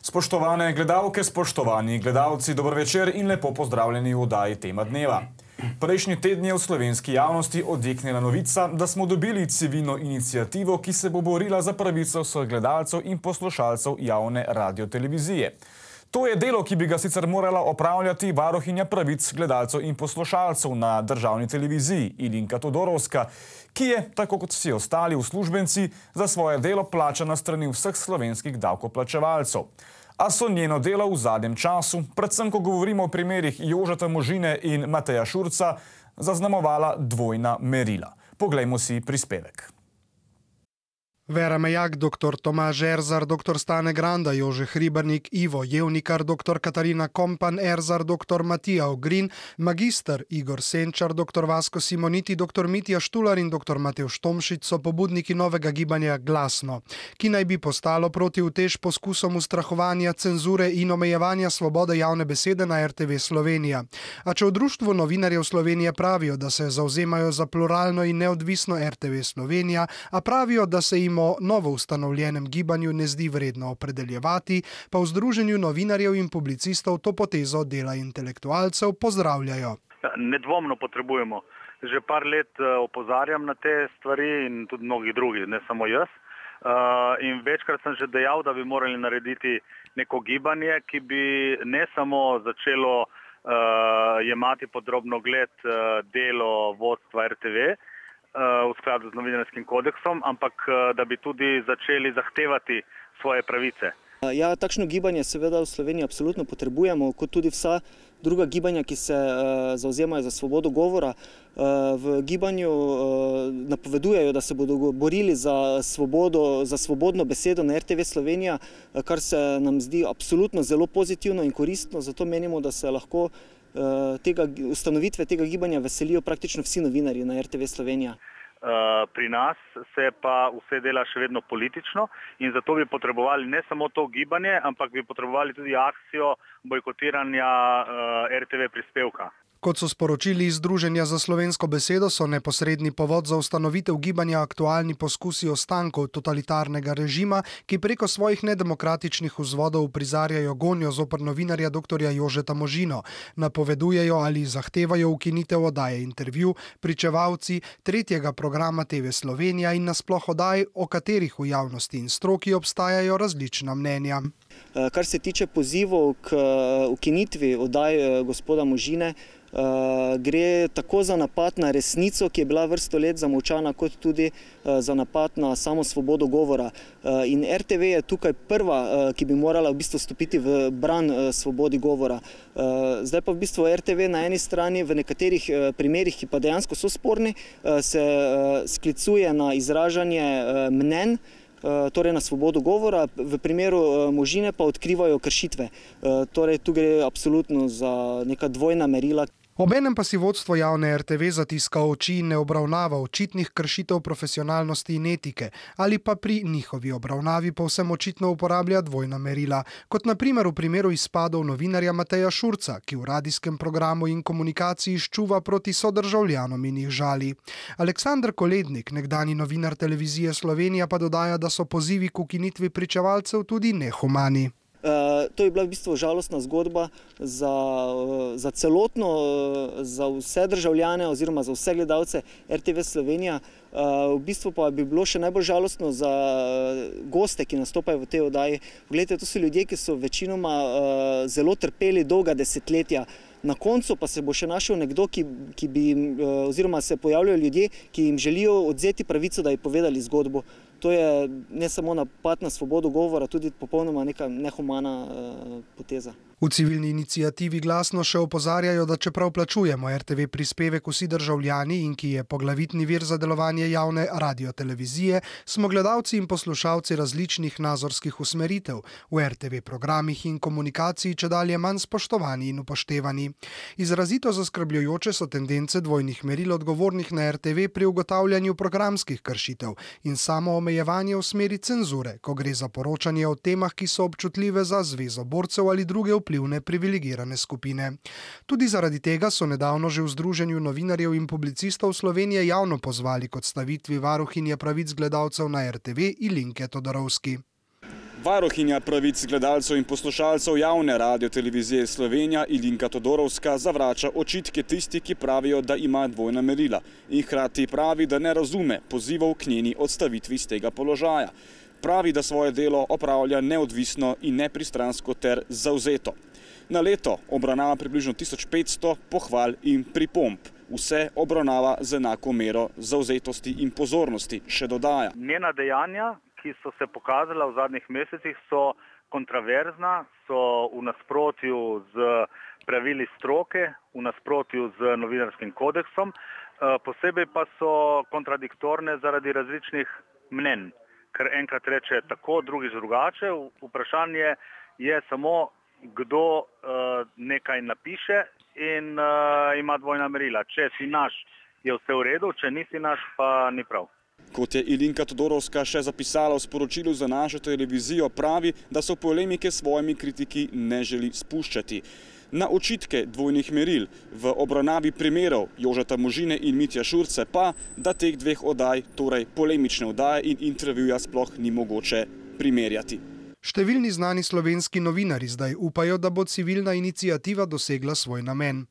Spoštovane gledalke, spoštovani gledalci, dober večer in lepo pozdravljeni v oddaji Tema dneva. Prejšnji teden je v slovenski javnosti odjeknila novica, da smo dobili civilno iniciativo, ki se bo borila za pravico vseh gledalcev in poslušalcev javne radiotelevizije. To je delo, ki bi ga sicer morala opravljati varuhinja pravic gledalcev in poslušalcev na državni televiziji Ilinka Todorovska, ki je, tako kot vsi ostali uslužbenci, za svoje delo plačana strani vseh slovenskih davkoplačevalcev. A so njeno delo v zadnjem času, predvsem ko govorimo o primerih Jožeta Možine in Mateja Šurca, zaznamovala dvojna merila. Poglejmo si prispevek. Vera Mejak, dr. Tomaž Erzar, dr. Stane Granda, Jože Hribernik, Ivo Jevnikar, dr. Katarina Kompan Erzar, dr. Matija Ogrin, magister Igor Senčar, dr. Vasko Simoniti, dr. Mitja Štular in dr. Matevž Tomšič so pobudniki novega gibanja Glasno, ki naj bi postalo proti utež poskusom ustrahovanja, cenzure in omejevanja svobode javne besede na RTV Slovenija. A če v Društvu novinarjev Slovenije pravijo, da se zauzemajo za pluralno in neodvisno RTV Slovenija, a pravijo, da se jim o novo ustanovljenem gibanju ne zdi vredno opredeljevati, pa v Združenju novinarjev in publicistov to potezo dela intelektualcev pozdravljajo. Nedvomno potrebujemo. Že par let opozarjam na te stvari in tudi mnogi drugi, ne samo jaz. In večkrat sem že dejal, da bi morali narediti neko gibanje, ki bi ne samo začelo jemati podrobno gled delo vodstva RTV, v skladu z novinarskim kodeksom, ampak da bi tudi začeli zahtevati svoje pravice. Ja, takšno gibanje seveda v Sloveniji absolutno potrebujemo, kot tudi vsa druga gibanja, ki se zauzemajo za svobodo govora. V gibanju napovedujejo, da se bodo borili za svobodno besedo na RTV Slovenija, kar se nam zdi absolutno zelo pozitivno in koristno, zato menimo, da se lahko ustanovitve tega gibanja veselijo praktično vsi novinarji na RTV Slovenija. Pri nas se pa vse dela še vedno politično in zato bi potrebovali ne samo to gibanje, ampak bi potrebovali tudi akcijo bojkotiranja RTV prispevka. Kot so sporočili iz Združenja za slovensko besedo, so neposredni povod za ustanovitev gibanja aktualni poskusi ostankov totalitarnega režima, ki preko svojih nedemokratičnih vzvodov uprizarjajo gonjo zoper novinarja dr. Jožeta Možino. Napovedujejo ali zahtevajo ukinitev oddaje Intervju, Pričevalci, tretjega programa TV Slovenija in nasploh oddaj, o katerih v javnosti in stroki obstajajo različna mnenja. Kar se tiče pozivov k ukinitvi oddaj gospoda Možine, gre tako za napad na resnico, ki je bila vrsto let zamolčana, kot tudi za napad na samo svobodo govora. In RTV je tukaj prva, ki bi morala v bistvu stopiti v bran svobodi govora. Zdaj pa v bistvu RTV na eni strani v nekaterih primerih, ki pa dejansko so sporni, se sklicuje na izražanje mnenj, torej na svobodo govora, v primeru Možine pa odkrivajo kršitve. Torej tu gre absolutno za neka dvojna merila. Obenem pa si vodstvo javne RTV zatiska oči in ne obravnava očitnih kršitev profesionalnosti in etike, ali pa pri njihovi obravnavi povsem očitno uporablja dvojna merila, kot na primer v primeru izpadov novinarja Mateja Šurca, ki v radijskem programu in komunikaciji ščuva proti sodržavljanom in jih žali. Aleksander Kolednik, nekdanji novinar televizije Slovenija, pa dodaja, da so pozivi k ukinitvi Pričevalcev tudi nehumani. To je bila v bistvu žalostna zgodba za celotno, za vse državljane oziroma za vse gledalce RTV Slovenija. V bistvu pa bi bilo še najbolj žalostno za goste, ki nastopajo v tej oddaji. Poglejte, to so ljudje, ki so večinoma zelo trpeli dolga desetletja. Na koncu pa se bo še našel nekdo, oziroma se pojavljajo ljudje, ki jim želijo odzeti pravico, da bi povedali zgodbo. To je ne samo napad na svobodo govora, tudi popolnoma neka nehumana poteza. V civilni iniciativi Glasno še opozarjajo, da čeprav plačujemo RTV prispevek vsi državljani in ki je poglavitni vir za delovanje javne radiotelevizije, smo gledalci in poslušalci različnih nazorskih usmeritev, v RTV programih in komunikaciji čedalje manj spoštovani in upoštevani. Izrazito zaskrbljujoče so tendence dvojnih meril odgovornih na RTV pri ugotavljanju programskih kršitev in samo omejevanje v smeri cenzure, ko gre za poročanje o temah, ki so občutljive za Zvezo borcev ali druge vplivne privilegirane skupine. Tudi zaradi tega so nedavno že v Združenju novinarjev in publicistov Slovenije javno pozvali k odstavitvi varuhinje pravic gledalcev na RTV Ilinke Todorovski. Varuhinja pravic gledalcev in poslušalcev javne radiotelevizije Slovenija Ilinka Todorovska zavrača očitke tistih, ki pravijo, da ima dvojna merila, in hkrati pravi, da ne razume pozivov k njeni odstavitvi z tega položaja. Pravi, da svoje delo opravlja neodvisno in nepristransko ter zavzeto. Na leto obravnava približno 1500 pohval in pripomb. Vse obravnava z enako mero zavzetosti in pozornosti, še dodaja. Njena dejanja, ki so se pokazala v zadnjih mesecih, so kontroverzna, so v nasprotju z pravili stroke, v nasprotju z novinarskim kodeksom, posebej pa so kontradiktorne zaradi različnih mnenj. Ker enkrat reče tako, drugič drugače. Vprašanje je samo, kdo nekaj napiše in ima dvojna merila. Če si naš, je vse v redu, če nisi naš, pa ni prav. Kot je Ilinka Todorovska še zapisala v sporočilu za našo televizijo, pravi, da so polemike s svojimi kritiki ne želi spuščati. Na očitke dvojnih meril v obravnavi primerov Jožeta Možine in Mitja Šurce pa, da teh dveh oddaj, torej polemične oddaje in intervjuja, sploh ni mogoče primerjati. Številni znani slovenski novinari zdaj upajo, da bo civilna iniciativa dosegla svoj namen.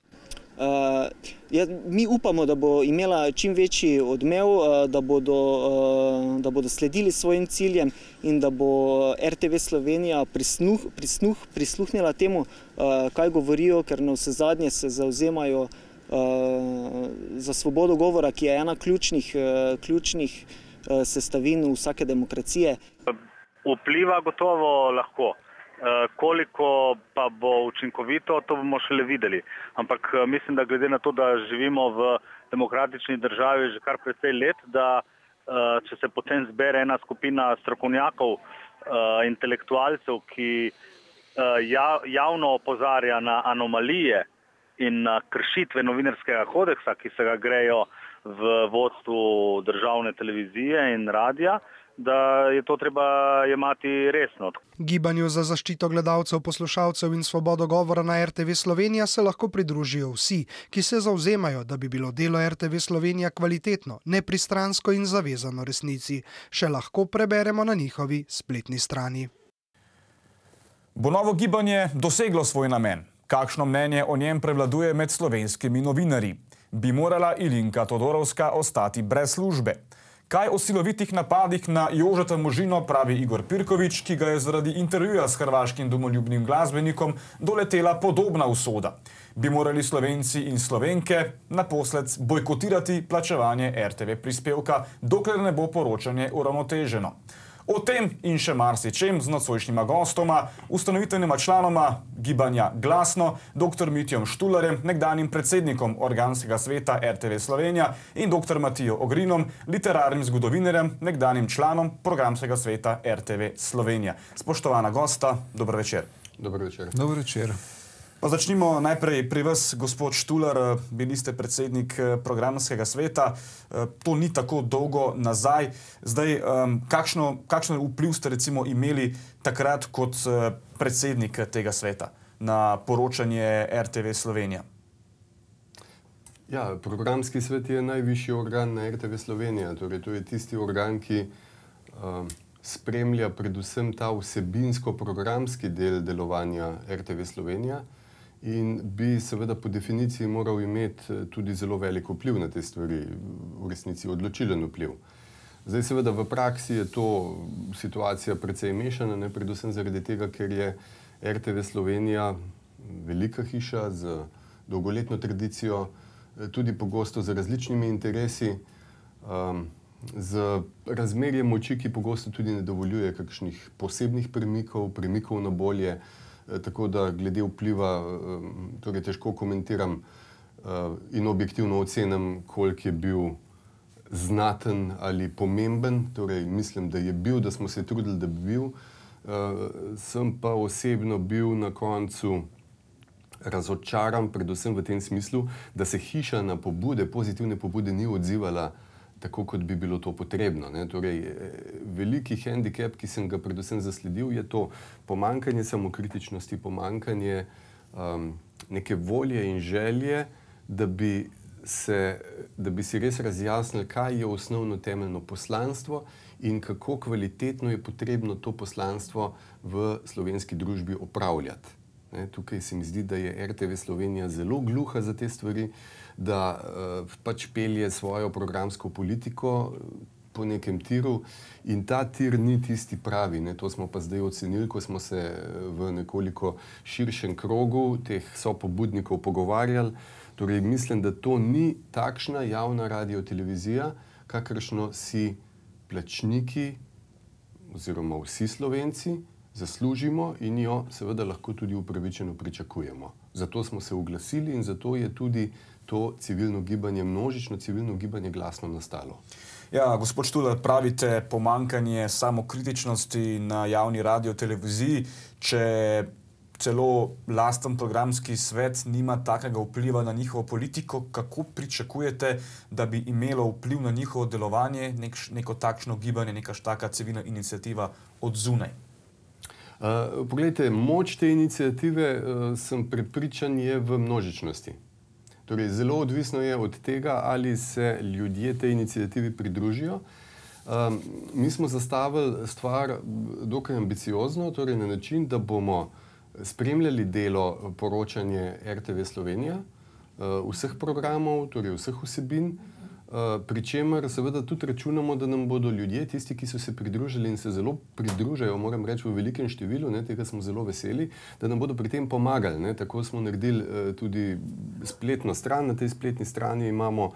Mi upamo, da bo imela čim večji odmev, da bodo sledili svojim ciljem in da bo RTV Slovenija prisluhnila temu, kaj govorijo, ker navsezadnje se zavzemajo za svobodo govora, ki je ena ključnih sestavin vsake demokracije. Vpliva gotovo lahko. Koliko pa bo učinkovito, to bomo šele videli. Ampak mislim, da glede na to, da živimo v demokratični državi že kar precej let, da če se potem zbere ena skupina strokovnjakov, intelektualcev, ki javno opozarja na anomalije in na kršitve novinarskega kodeksa, ki se ga grejo v vodstvu državne televizije in radija, da je to treba jemati resno. Gibanju za zaščito gledalcev, poslušalcev in svobodo govora na RTV Slovenija se lahko pridružijo vsi, ki se zavzemajo, da bi bilo delo RTV Slovenija kvalitetno, nepristransko in zavezano resnici. Še lahko preberemo na njihovi spletni strani. Bo novo gibanje doseglo svoj namen? Kakšno mnenje o njem prevladuje med slovenskimi novinarji? Bi morala Ilinka Todorovska ostati brez službe? Kaj o silovitih napadih na Jožeta Možino pravi Igor Pirkovič, ki ga je zaradi intervjuja s hrvaškim domoljubnim glasbenikom doletela podobna usoda? Bi morali Slovenci in Slovenke naposled bojkotirati plačevanje RTV prispevka, dokler ne bo poročanje uravnoteženo? O tem in še marsičem z nocojšnjima gostoma, ustanovitelnima članoma gibanja Glasno, dr. Mitjom Štularjem, nekdanjim predsednikom organskega sveta RTV Slovenija, in dr. Matijo Ogrinom, literarnim zgodovinarjem, nekdanjim članom programskega sveta RTV Slovenija. Spoštovana gosta, dober večer. Dober večer. Dober večer. Pa začnimo najprej pri vas, gospod Štular, bili ste predsednik programskega sveta, to ni tako dolgo nazaj. Zdaj, kakšen vpliv ste recimo imeli takrat kot predsednik tega sveta na poročanje RTV Slovenija? Ja, programski svet je najvišji organ na RTV Slovenija, torej to je tisti organ, ki spremlja predvsem ta vsebinsko-programski del delovanja RTV Slovenija. In bi seveda po definiciji moral imeti tudi zelo velik vpliv na te stvari, v resnici odločilen vpliv. Zdaj seveda v praksi je to situacija precej mešana, predvsem zaradi tega, ker je RTV Slovenija velika hiša z dolgoletno tradicijo, tudi pogosto z različnimi interesi, z razmerjem moči, ki pogosto tudi ne dovoljuje kakšnih posebnih premikov na bolje. Tako da glede vpliva torej težko komentiram in objektivno ocenim, koliko je bil znaten ali pomemben. Torej mislim, da je bil, da smo se trudili, da bi bil. Sem pa osebno bil na koncu razočaran, predvsem v tem smislu, da se hiša na pobude, pozitivne pobude ni odzivala tako, kot bi bilo to potrebno. Torej, veliki hendikep, ki sem ga predvsem zasledil, je to pomanjkanje samokritičnosti, pomanjkanje neke volje in želje, da bi si res razjasnili, kaj je osnovno temeljno poslanstvo in kako kvalitetno je potrebno to poslanstvo v slovenski družbi opravljati. Tukaj se mi zdi, da je RTV Slovenija zelo gluha za te stvari, da pač pelje svojo programsko politiko po nekem tiru in ta tir ni tisti pravi. To smo pa zdaj ocenili, ko smo se v nekoliko širšem krogu teh sopobudnikov pogovarjali. Torej, mislim, da to ni takšna javna radiotelevizija, kakršno si plačniki oziroma vsi Slovenci zaslužimo in jo seveda lahko tudi upravičeno pričakujemo. Zato smo se oglasili in zato je tudi to civilno gibanje, množično civilno gibanje glasno nastalo. Ja, gospod Štular, pravite pomanjkanje samokritičnosti na javni radioteleviziji, če celo lasten programski svet nima takega vpliva na njihovo politiko, kako pričakujete, da bi imelo vpliv na njihovo delovanje neko takšno gibanje, neka taka civilna iniciativa od zunaj? Poglejte, moč te iniciative, sem prepričan, je v množičnosti. Torej, zelo odvisno je od tega, ali se ljudje tej iniciativi pridružijo. Mi smo zastavili stvar dokaj ambiciozno, torej na način, da bomo spremljali delo poročanje RTV Slovenija, vseh programov, torej vseh vsebin, pri čemer seveda tudi računamo, da nam bodo ljudje, tisti, ki so se pridružili in se zelo pridružajo, moram reči, v velikem številu, tega smo zelo veseli, da nam bodo pri tem pomagali. Tako smo naredili tudi spletno stran. Na tej spletni strani imamo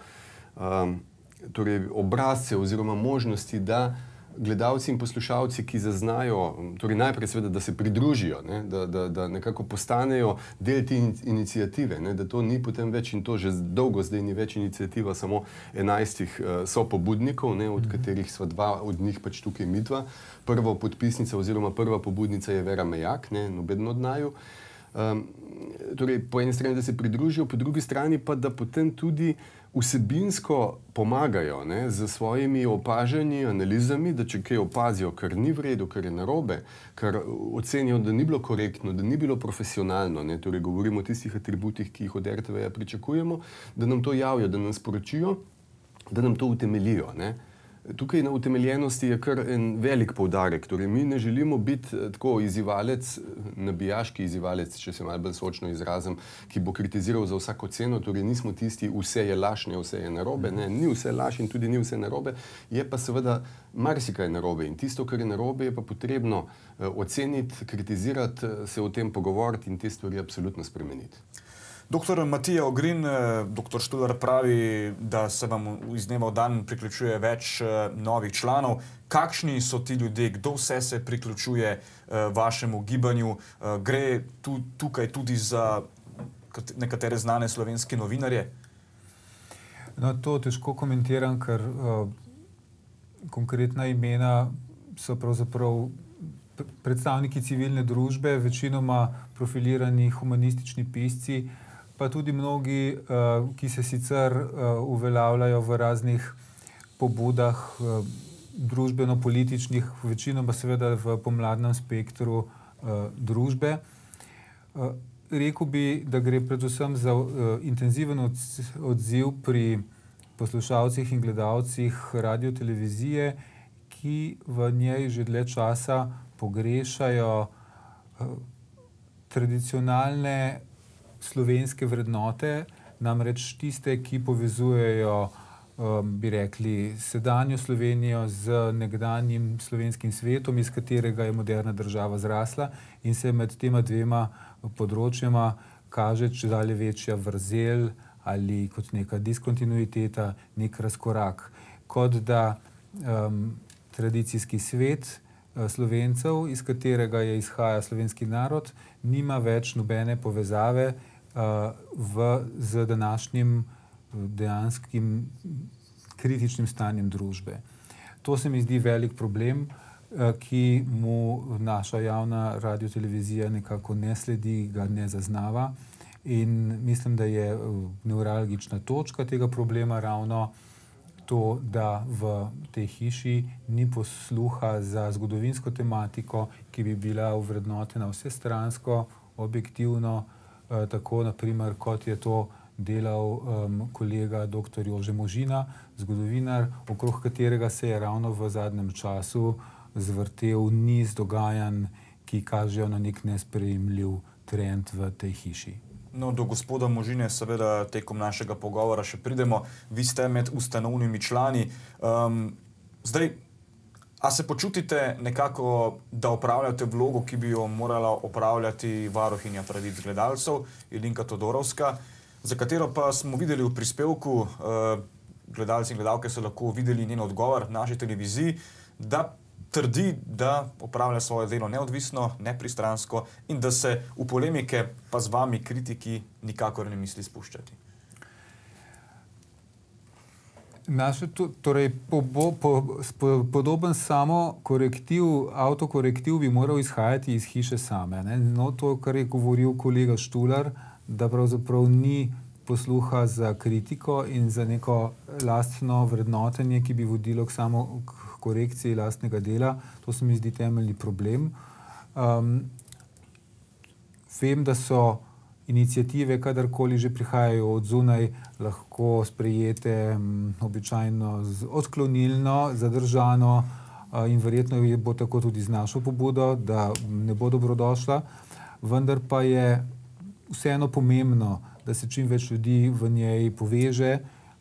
torej obrazce oziroma možnosti, da gledalci in poslušalci, ki zaznajo, torej najprej seveda, da se pridružijo, da nekako postanejo del te iniciative, da to ni potem več, in to že dolgo zdaj ni več iniciativa samo 11 sopobudnikov, od katerih sva dva od njih pač tukaj midva. Prva podpisnica oziroma prva pobudnica je Vera Mejak, nobeden od naju. Torej, po eni strani, da se pridružijo, po drugi strani pa, da potem tudi vsebinsko pomagajo z svojimi opažanji, analizami, da če kaj opazijo, kar ni v redu, kar je narobe, kar ocenijo, da ni bilo korektno, da ni bilo profesionalno, torej govorimo o tistih atributih, ki jih od RTV-ja pričakujemo, da nam to javijo, da nam sporočijo, da nam to utemeljijo. Tukaj na utemeljenosti je kar en velik poudarek. Torej, mi ne želimo biti tako izzivalec, nabijaški izzivalec, če se malo bolj sočno izrazim, ki bo kritiziral za vsako ceno. Torej, nismo tisti, vse je laž, ne vse je narobe. Ni vse laž in tudi ni vse narobe. Je pa seveda marsikaj narobe. In tisto, kar je narobe, je pa potrebno oceniti, kritizirati, se o tem pogovoriti in te stvari absolutno spremeniti. Doktor Matija Ogrin, doktor Štular pravi, da se vam iz dneva v dan priključuje več novih članov. Kakšni so ti ljudje, kdo vse se priključuje vašemu gibanju? Gre tukaj tudi za nekatere znane slovenske novinarje? No, to težko komentiram, ker konkretna imena so pravzaprav predstavniki civilne družbe, večinoma profilirani humanistični pisci, pa tudi mnogi, ki se sicer uveljavljajo v raznih pobudah družbeno-političnih, večinoma seveda v pomladnem spektru družbe. Rekel bi, da gre predvsem za intenziven odziv pri poslušalcih in gledalcih radiotelevizije, ki v njej že dlje časa pogrešajo tradicionalne slovenske vrednote, namreč tiste, ki povezujejo, bi rekli, sedanjo Slovenijo z nekdanjim slovenskim svetom, iz katerega je moderna država zrasla in se med tema dvema področjema kaže čedalje večja vrzel ali kot neka diskontinuiteta, nek razkorak. Kot da tradicijski svet Slovencev, iz katerega izhaja slovenski narod, nima več nobene povezave z današnjim dejanskim kritičnim stanjem družbe. To se mi zdi velik problem, ki mu naša javna radiotelevizija nekako ne sledi, ga ne zaznava in mislim, da je nevralgična točka tega problema ravno to, da v tej hiši ni posluha za zgodovinsko tematiko, ki bi bila ovrednotena vsestransko, objektivno, tako naprimer, kot je to delal kolega dr. Jože Možina, zgodovinar, okrog katerega se je ravno v zadnjem času zvrtel niz dogajanj, ki kažejo na nek nesprejemljiv trend v tej hiši. No, do gospoda Možine seveda tekom našega pogovora še pridemo. Vi ste med ustanovnimi člani. Zdaj, a se počutite nekako, da opravljate vlogo, ki bi jo morala opravljati varuhinja pravic gledalcev, Ilinka Todorovska, za katero pa smo videli v prispevku, gledalci in gledalke so lahko videli njen odgovor naši televiziji, da trdi, da opravlja svoje delo neodvisno, nepristransko in da se v polemike pa z vami kritiki nikakor ne misli spuščati. Torej, podoben samo avtokorektiv bi moral izhajati iz hiše same. No, to, kar je govoril kolega Štular, da pravzaprav ni posluha za kritiko in za neko lastno vrednotenje, ki bi vodilo k samo korekciji lastnega dela, to se mi zdi temeljni problem. Vem, da so iniciative, kadarkoli že prihajajo od zunaj, lahko sprejete običajno odklonilno, zadržano in verjetno bo tako tudi z našo pobudo, da ne bo dobrodošla, vendar pa je vseeno pomembno, da se čim več ljudi v njej poveže,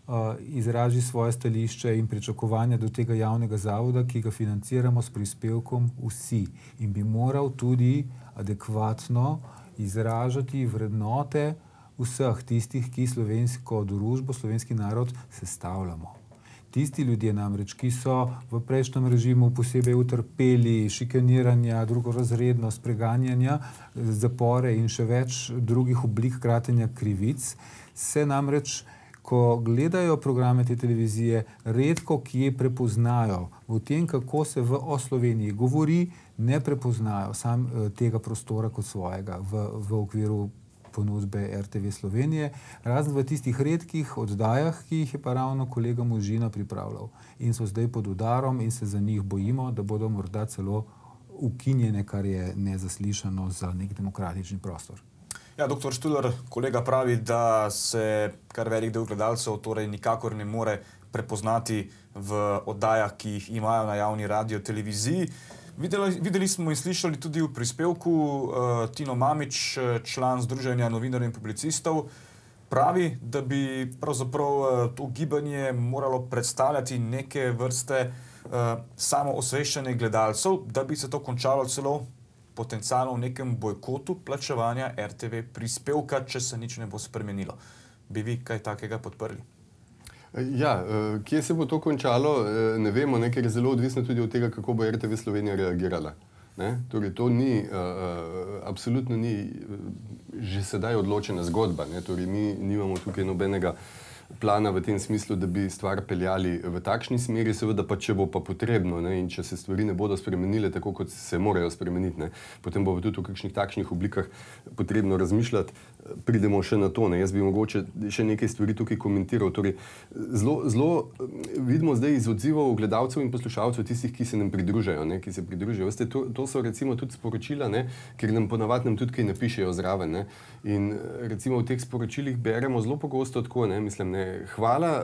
izraži svoje stališče in pričakovanja do tega javnega zavoda, ki ga financiramo s prispevkom vsi in bi moral tudi adekvatno izražati vrednote vseh tistih, ki slovensko družbo, slovenski narod sestavljamo. Tisti ljudje namreč, ki so v prejšnjem režimu posebej utrpeli šikaniranja, drugorazrednost, preganjanja, zapore in še več drugih oblik kratenja krivic, se namreč, ko gledajo programe te televizije, redko kje prepoznajo v tem, kako se o Sloveniji govori, ne prepoznajo tega prostora kot svojega v okviru ponudbe RTV Slovenije, razen v tistih redkih oddajah, ki jih je pa ravno kolega Možina pripravljal. In so zdaj pod udarom in se za njih bojimo, da bodo morda celo ukinjene, kar je nezaslišano za nek demokratični prostor. Ja, dr. Štular, kolega pravi, da se kar velik del gledalcev torej nikakor ne more prepoznati v oddajah, ki jih imajo na javni radio televiziji. Videli smo in slišali tudi v prispevku Tino Mamić, član Združenja novinarjev in publicistov, pravi, da bi pravzaprav to gibanje moralo predstavljati neke vrste samoosveščanje gledalcev, da bi se to končalo celo potencialno v nekem bojkotu plačevanja RTV prispevka, če se nič ne bo spremenilo. Bi vi kaj takega podprli? Ja, kje se bo to končalo, ne vemo, ker je zelo odvisno tudi od tega, kako bo RTV Slovenija reagirala. Torej, to ni, absolutno ni že sedaj odločena zgodba. Torej, mi nimamo tukaj nobenega plana v tem smislu, da bi stvar peljali v takšni smeri, seveda pa, če bo pa potrebno in če se stvari ne bodo spremenile tako, kot se morajo spremeniti, potem bo tudi v kakšnih takšnih oblikah potrebno razmišljati, pridemo še na to. Jaz bi mogoče še nekaj stvari tukaj komentiral. Torej, zelo vidimo zdaj iz odzivov gledalcev in poslušalcev tistih, ki se nam pridružajo, ki se pridružijo. Veste, to so recimo tudi sporočila, ker nam ponavadi tudi kaj napišejo zraven. In recimo v teh sporočilih beremo zelo pogosto tako, mislim, hvala,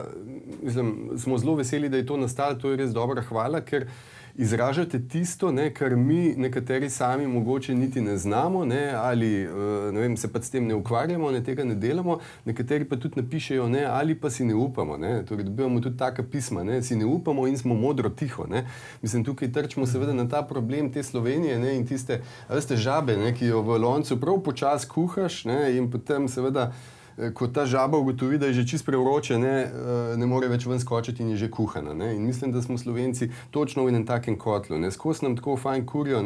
smo zelo veseli, da je to nastalo, to je res dobra hvala, ker izražate tisto, kar mi nekateri sami mogoče niti ne znamo, ali ne vem, se pa s tem ne ukvarjamo, tega ne delamo, nekateri pa tudi napišejo, ali pa si ne upamo. Torej, dobivamo tudi taka pisma, si ne upamo in smo modro tiho. Mislim, tukaj trčimo seveda na ta problem te Slovenije in tiste, veste, žabe, ki jo v loncu prav počas kuhaš in potem seveda ko ta žaba ugotovi, da je že čist prevroče, ne more več ven skočiti in je že kuhana. In mislim, da smo Slovenci točno v enem takem kotlu. Skozi nam tako fajn kurijo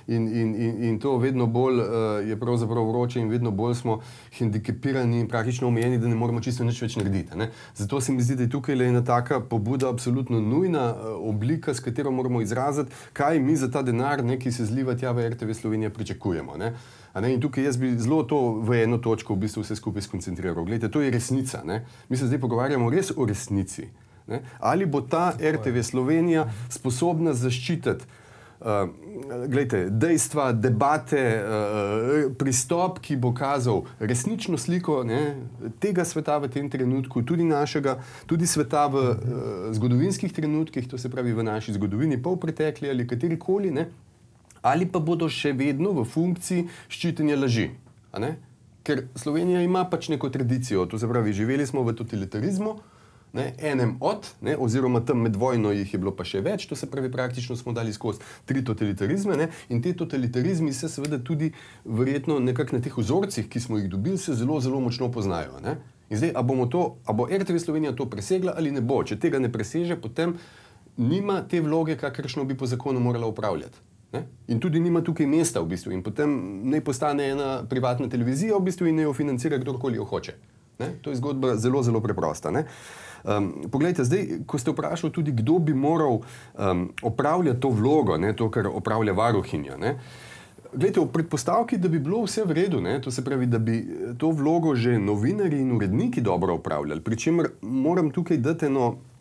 in to vedno bolj je pravzaprav vroče in vedno bolj smo hendikepirani in praktično omejeni, da ne moremo čisto nič več narediti. Zato se mi zdi, da je tukaj ena taka pobuda absolutno nujna oblika, s katero moramo izraziti, kaj mi za ta denar, ki se zliva tja v RTV Slovenija, pričakujemo. In tukaj jaz bi zelo to v eno točko v bistvu vse skupaj skoncentriral. Glejte, to je resnica. Mi se zdaj pogovarjamo res o resnici. Ali bo ta RTV Slovenija sposobna zaščititi glejte, dejstva, debate, pristop, ki bo kazal resnično sliko, ne, tega sveta v tem trenutku, tudi našega, tudi sveta v zgodovinskih trenutkih, to se pravi v naši zgodovini, polpretekli ali katerikoli, ne, ali pa bodo še vedno v funkciji ščitenja laži. A ne? Ker Slovenija ima pač neko tradicijo, to se pravi, živeli smo v totalitarizmu, ne, enem od, ne, oziroma tam med vojno jih je bilo pa še več, to se pravi, praktično smo dali skozi 3 totalitarizme, ne, in te totalitarizmi se seveda tudi verjetno nekako na teh vzorcih, ki smo jih dobili, se zelo, zelo močno poznajo. Ne. In zdaj, a bo RTV Slovenija to presegla ali ne bo? Če tega ne preseže, potem nima te vloge, kakršno bi po zakonu morala upravljati. Ne? In tudi nima tukaj mesta v bistvu in potem naj postane ena privatna televizija v bistvu in naj jo financira kdorkoli jo hoče. Ne? To je zgodba zelo, zelo preprosta. Ne? Poglejte, zdaj, ko ste vprašali tudi, kdo bi moral opravljati to vlogo, ne, to, kar opravlja varuhinja. Ne. Glejte, v predpostavki, da bi bilo vse v redu, ne, to se pravi, da bi to vlogo že novinarji in uredniki dobro opravljali, pri čemer moram tukaj dati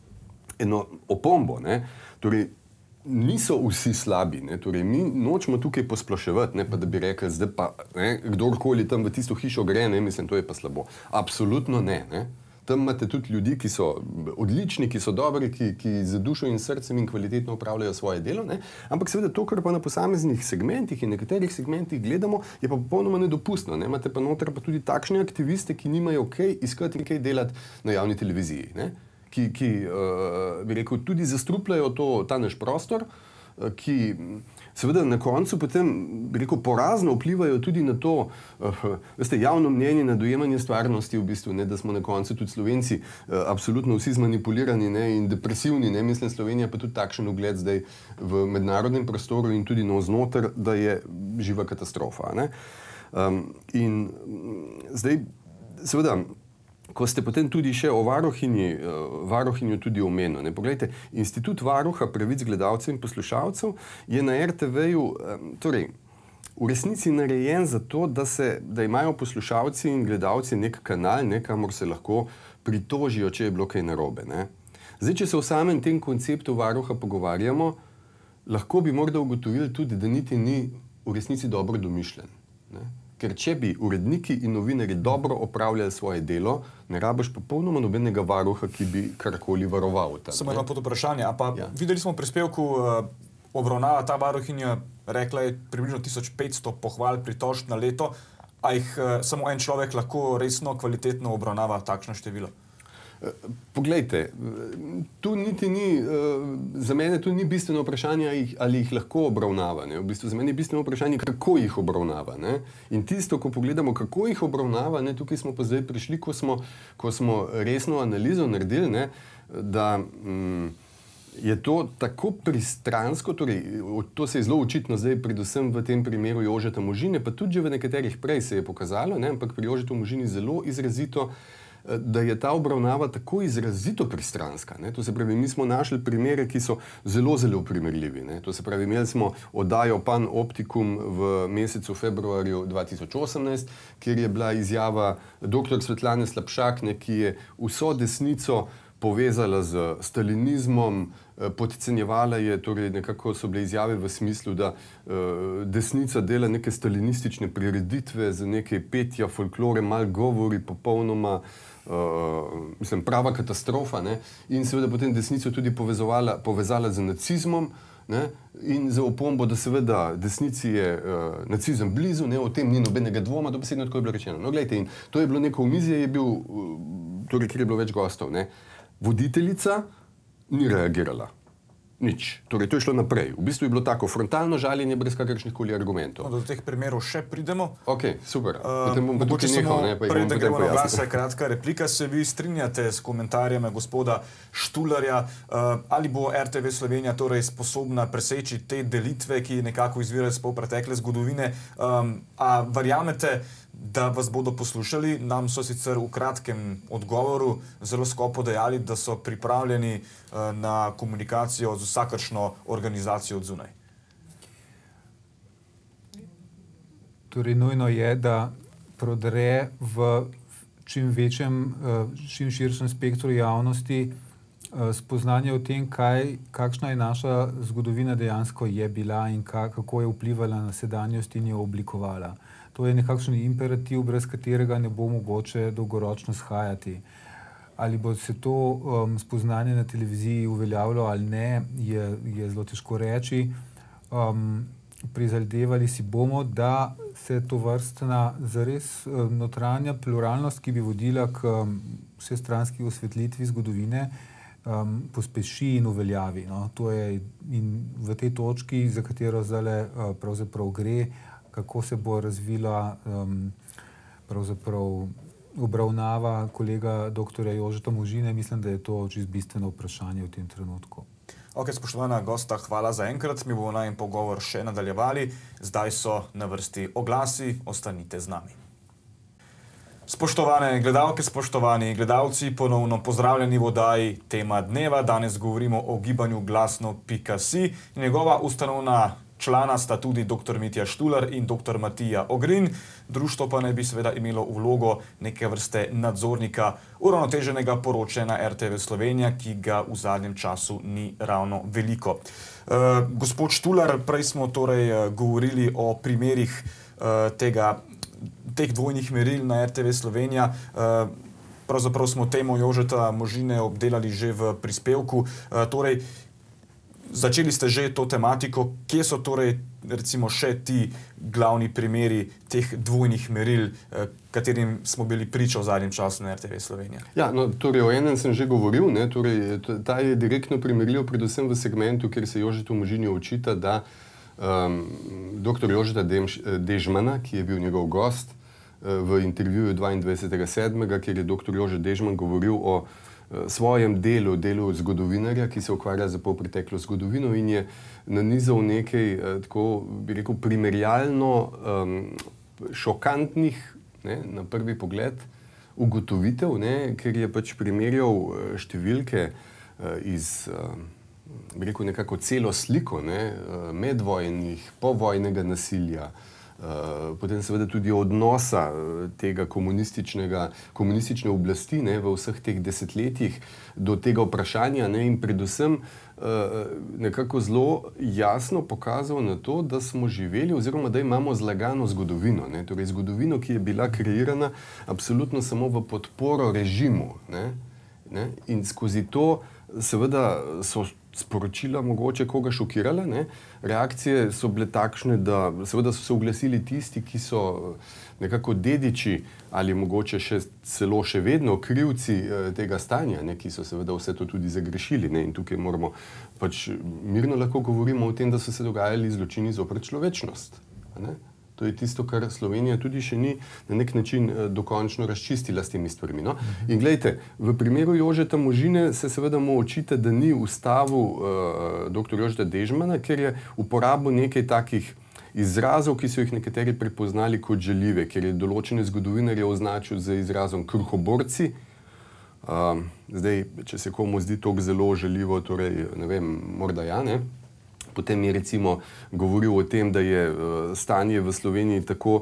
eno opombo. Ne. Torej, niso vsi slabi, ne. Torej, mi nočemo tukaj posploševati, ne, pa da bi rekli, zdaj pa ne, kdorkoli tam v tisto hišo gre, ne, mislim, to je pa slabo. Absolutno ne. Ne. Tam imate tudi ljudi, ki so odlični, ki so dobri, ki z dušo in srcem in kvalitetno upravljajo svoje delo. Ne? Ampak seveda to, kar pa na posameznih segmentih in nekaterih segmentih gledamo, je pa popolnoma nedopustno. Ne? Imate pa noter pa tudi takšne aktiviste, ki nimajo kaj iskati in kaj delati na javni televiziji. Ne? Ki bi rekel, tudi zastrupljajo ta naš prostor, ki seveda na koncu potem, bi rekel, porazno vplivajo tudi na to, veste, javno mnenje, na dojemanje stvarnosti v bistvu, ne, da smo na koncu tudi Slovenci absolutno vsi zmanipulirani, ne, in depresivni, ne, mislim, Slovenija pa tudi takšen ugled zdaj v mednarodnem prostoru in tudi navznoter, da je živa katastrofa. Ne. In zdaj, seveda, ko ste potem tudi še o varuhinju tudi omenili. Ne, poglejte, institut varuha pravic gledalcev in poslušalcev je na RTV-ju, torej, v resnici narejen za to, da imajo poslušalci in gledalci nek kanal, ne, kamor se lahko pritožijo, če je bilo kaj narobe. Ne. Zdaj, če se o samem tem konceptu varuha pogovarjamo, lahko bi morda ugotovili tudi, da niti ni v resnici dobro domišljen. Ne. Ker če bi uredniki in novinarji dobro opravljali svoje delo, ne rabiš popolnoma nobenega varuha, ki bi karkoli varoval. Samo eno pod vprašanje. Videli smo v prispevku obravnava ta varuhinja, rekla je približno 1500 pohval, pritožb na leto, a jih samo en človek lahko resno, kvalitetno obravnava takšno število? Poglejte, tu niti ni, za mene tu ni bistveno vprašanje, ali jih lahko obravnava. Ne? V bistvu za mene je bistveno vprašanje, kako jih obravnava. Ne? In tisto, ko pogledamo, kako jih obravnava, ne, tukaj smo pa zdaj prišli, ko smo resno analizo naredili, ne, da je to tako pristransko, torej to se je zelo očitno zdaj predvsem v tem primeru Jožeta Možine, pa tudi že v nekaterih prej se je pokazalo, ne, ampak pri Jožetu Možini zelo izrazito, da je ta obravnava tako izrazito pristranska. Ne? To se pravi, mi smo našli primere, ki so zelo, zelo primerljivi. Ne? To se pravi, imeli smo oddajo Pan Optikum v mesecu februarju 2018, kjer je bila izjava dr. Svetlane Slapšak, ne, ki je vso desnico povezala z stalinizmom, podcenjevala je, torej nekako so bile izjave v smislu, da desnica dela neke stalinistične prireditve za neke petja, folklore, mal govori, popolnoma mislim, prava katastrofa, ne? In seveda potem desnico tudi povezala z nacizmom, ne? In za opombo, da seveda desnici je nacizem blizu, ne? O tem ni nobenega dvoma, dobesedno tako je bilo rečeno. No, gledajte, in to je bilo neko omizje, je bil, torej, kjer je bilo več gostov, ne? Voditeljica ni reagirala. Nič. Torej, to je šlo naprej. V bistvu je bilo tako frontalno žaljenje brez kakršnih koli argumentov. Do teh primerov še pridemo. Ok, super. Potem bom pa tukaj nehal. Preden gremo na glasa, kratka replika. Se vi strinjate s komentarjem gospoda Štularja? Ali bo RTV Slovenija torej sposobna preseči te delitve, ki nekako izvirajo iz polpretekle zgodovine? A verjamete, da vas bodo poslušali? Nam so sicer v kratkem odgovoru zelo skopo dejali, da so pripravljeni na komunikacijo z vsakršno organizacijo od zunaj. Torej, nujno je, da prodre v čim večjem, čim širšem spektru javnosti spoznanje o tem, kakšna je naša zgodovina dejansko je bila in kako je vplivala na sedanjost in jo oblikovala. To je nekakšen imperativ, brez katerega ne bo mogoče dolgoročno shajati. Ali bo se to spoznanje na televiziji uveljavilo ali ne, je zelo težko reči. Prizadevali si bomo, da se to vrstna zares notranja pluralnost, ki bi vodila k vsestranski osvetlitvi zgodovine, pospeši in uveljavi. No? To je in v tej točki, za katero zdaj pravzaprav gre, kako se bo razvila pravzaprav obravnava kolega dr. Jožeta Možine, mislim, da je to čisto bistveno vprašanje v tem trenutku. Ok, spoštovana gosta, hvala za enkrat. Mi bomo najin pogovor še nadaljevali. Zdaj so na vrsti oglasi. Ostanite z nami. Spoštovane gledalke, spoštovani gledalci, ponovno pozdravljeni v oddaji Tema dneva. Danes govorimo o gibanju Glasno.si. Njegova ustanovna člana sta tudi dr. Mitja Štular in dr. Matija Ogrin. Društvo pa naj bi seveda imelo vlogo neke vrste nadzornika uravnoteženega poročanja na RTV Slovenija, ki ga v zadnjem času ni ravno veliko. Gospod Štular, prej smo torej govorili o primerih teh dvojnih meril na RTV Slovenija. Pravzaprav smo temo Jožeta Možine obdelali že v prispevku. Torej, začeli ste že to tematiko. Kje so torej recimo še ti glavni primeri teh dvojnih meril, katerim smo bili priča v zadnjem času na RTV Slovenija? Ja, no, torej o enem sem že govoril, ne, torej ta je direktno primerljiv predvsem v segmentu, kjer se Jožetu Možini očita, da dr. Jožeta Dežmana, ki je bil njegov gost v intervjuju 22.7., kjer je dr. Jožet Dežman govoril o svojem delu zgodovinarja, ki se ukvarja z polpreteklo zgodovino in je nanizal nekaj, tako bi rekel, primerjalno šokantnih, ne, na prvi pogled, ugotovitev, ne, ker je pač primerjal številke iz, bi rekel, nekako celo sliko, ne, medvojnih, povojnega nasilja, potem seveda tudi odnosa tega komunistične oblasti, ne, v vseh teh desetletjih do tega vprašanja, ne, in predvsem nekako zelo jasno pokazal na to, da smo živeli oziroma da imamo zlagano zgodovino, ne, torej zgodovino, ki je bila kreirana absolutno samo v podporo režimu, ne, in skozi to seveda so sporočila mogoče koga šokirala, ne? Reakcije so bile takšne, da seveda so se oglasili tisti, ki so nekako dediči ali mogoče celo še vedno krivci tega stanja, ne? Ki so seveda vse to tudi zagrešili, ne? In tukaj moramo pač mirno lahko govorimo o tem, da so se dogajali zločini zoper človečnost, ne? To je tisto, kar Slovenija tudi še ni na nek način dokončno razčistila s temi stvarmi. No? In gledajte, v primeru Jožeta Možine se seveda mu očita, da ni ustavil dr. Jožeta Dežmana, ker je uporabil nekaj takih izrazov, ki so jih nekateri prepoznali kot žaljive, ker je določene zgodovinarje označil z izrazom kruhoborci. Zdaj, če se komu zdi to zelo žaljivo, torej, ne vem, morda ja, ne? Potem je recimo govoril o tem, da je stanje v Sloveniji tako,